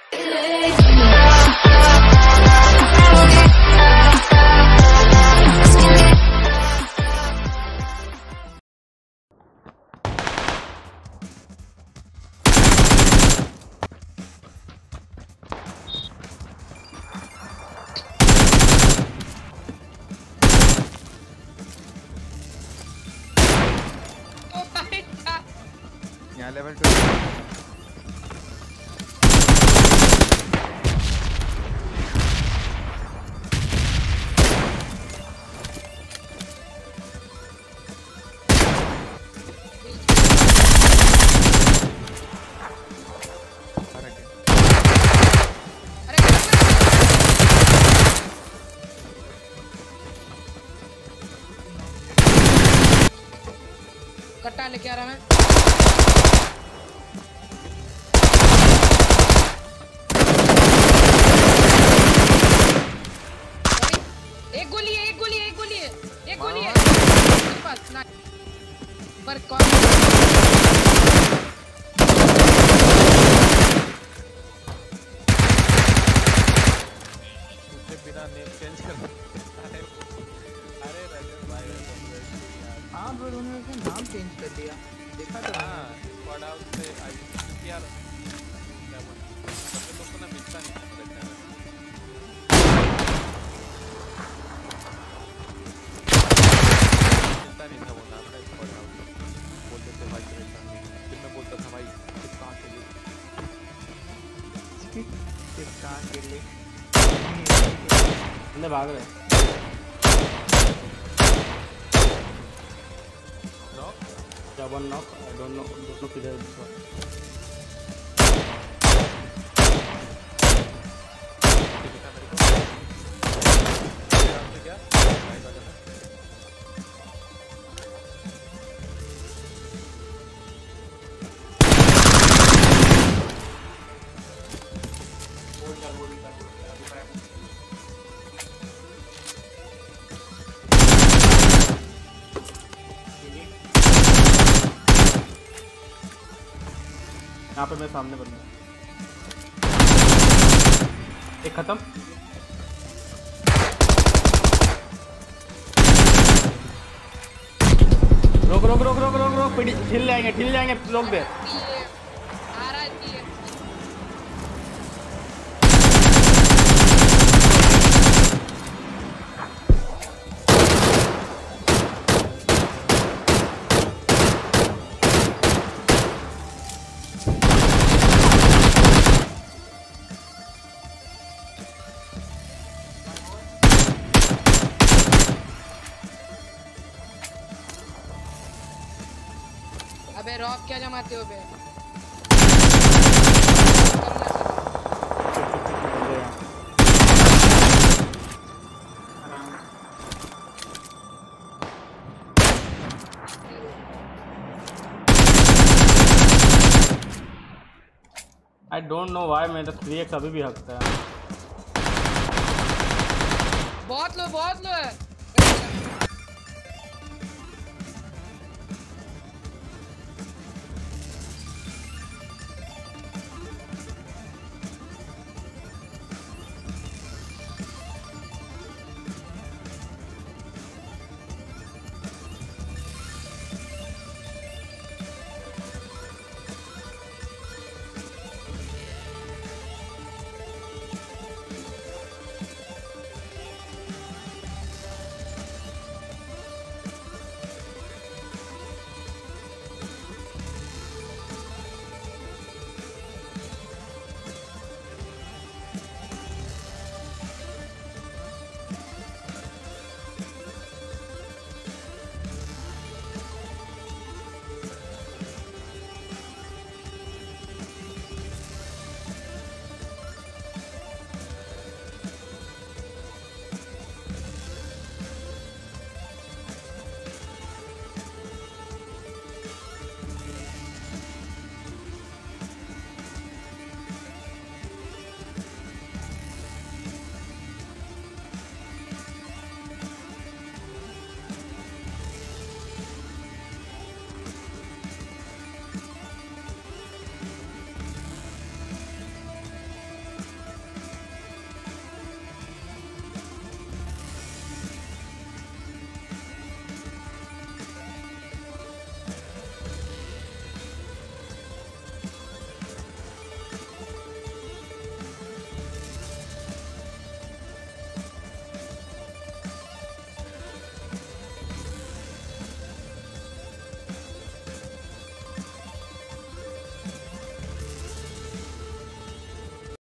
यहाँ लेवल 2 कट्टा लेके आ रहा मैं। एक गोली है, एक गोली है, एक गोली है, एक गोली है बस ना पर कौन उससे बिना नेम चेंज कर। अरे रजत भाई हाँ ब्रो उन्होंने अपना नाम चेंज कर दिया, देखा तो। हाँ स्क्वाड हाउस से यार क्या बोला सब लोग को ना मिलता नहीं रहता है। मिलता नहीं था वो नाम का स्क्वाड हाउस, बोलते थे भाई रहता नहीं, फिर मैं बोलता था भाई किस कहाँ के लिए किस कहाँ के लिए अंदर भाग रहे क्या one knock I don't know दोस्तों किधर है दूसरा। यहाँ पे मेरे सामने बंदा एक खत्म। रोक रोक रोक रोक रोक रोक ठिल जाएंगे रोक दे। आ रहा है। अबे रॉक क्या जमाते हो बे? आई डोंट नो व्हाई मेरा 3x अभी भी हकता है। बहुत लो है।